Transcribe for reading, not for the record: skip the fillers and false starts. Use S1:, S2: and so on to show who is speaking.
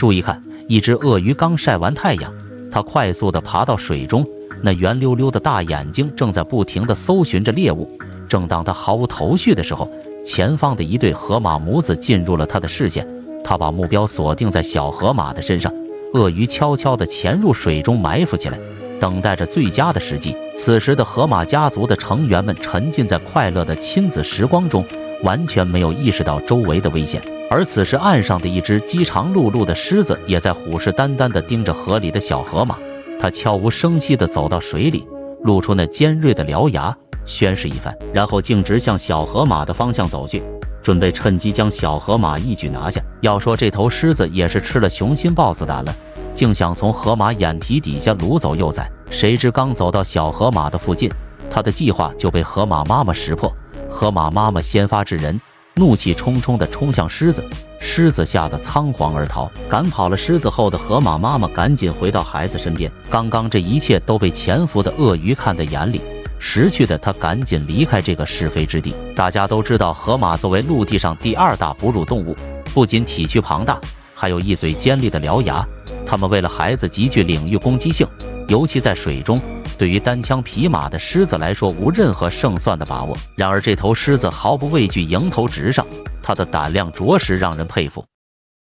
S1: 注意看，一只鳄鱼刚晒完太阳，它快速地爬到水中，那圆溜溜的大眼睛正在不停地搜寻着猎物。正当它毫无头绪的时候，前方的一对河马母子进入了它的视线。它把目标锁定在小河马的身上，鳄鱼悄悄地潜入水中埋伏起来，等待着最佳的时机。此时的河马家族的成员们沉浸在快乐的亲子时光中，完全没有意识到周围的危险。而此时岸上的一只饥肠辘辘的狮子也在虎视眈眈地盯着河里的小河马。它悄无声息地走到水里，露出那尖锐的獠牙，宣示一番，然后径直向小河马的方向走去，准备趁机将小河马一举拿下。要说这头狮子也是吃了雄心豹子胆了，竟想从河马眼皮底下掳走幼崽。谁知刚走到小河马的附近，他的计划就被河马妈妈识破。河马妈妈先发制人，怒气冲冲地冲向狮子，狮子吓得仓皇而逃。赶跑了狮子后的河马妈妈赶紧回到孩子身边。刚刚这一切都被潜伏的鳄鱼看在眼里，识趣的他赶紧离开这个是非之地。大家都知道，河马作为陆地上第2大哺乳动物，不仅体躯庞大，还有一嘴尖利的獠牙。它们为了孩子极具领域攻击性，尤其在水中，对于单枪匹马的狮子来说无任何胜算的把握。然而这头狮子毫不畏惧，迎头直上，它的胆量着实让人佩服。